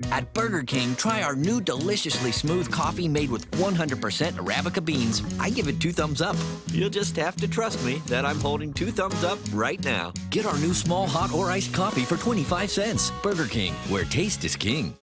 At Burger King, try our new deliciously smooth coffee made with 100% Arabica beans. I give it 2 thumbs up. You'll just have to trust me that I'm holding 2 thumbs up right now. Get our new small hot or iced coffee for 25 cents. Burger King, where taste is king.